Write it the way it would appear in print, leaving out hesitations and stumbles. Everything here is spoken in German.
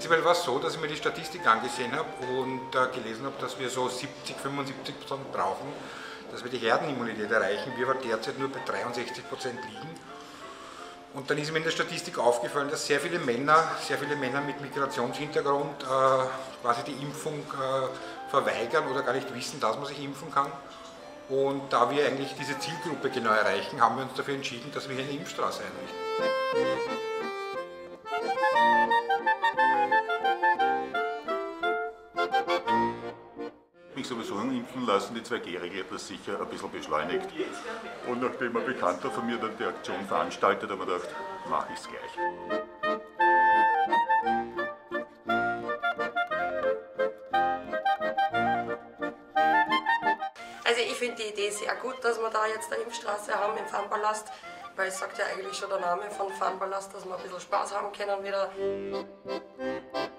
Prinzipiell war es so, dass ich mir die Statistik angesehen habe und gelesen habe, dass wir so 70-75% brauchen, dass wir die Herdenimmunität erreichen. Wir aber derzeit nur bei 63% liegen. Und dann ist mir in der Statistik aufgefallen, dass sehr viele Männer mit Migrationshintergrund quasi die Impfung verweigern oder gar nicht wissen, dass man sich impfen kann. Und da wir eigentlich diese Zielgruppe genau erreichen, haben wir uns dafür entschieden, dass wir hier eine Impfstraße einrichten. Mich sowieso impfen lassen, die 2G-Regel hat das sicher ein bisschen beschleunigt. Und nachdem ein Bekannter von mir dann die Aktion veranstaltet, habe ich gedacht, mache ich es gleich. Also ich finde die Idee sehr gut, dass wir da jetzt eine Impfstraße haben im Fanpalast, weil es sagt ja eigentlich schon der Name von Fanpalast, dass wir ein bisschen Spaß haben können wieder.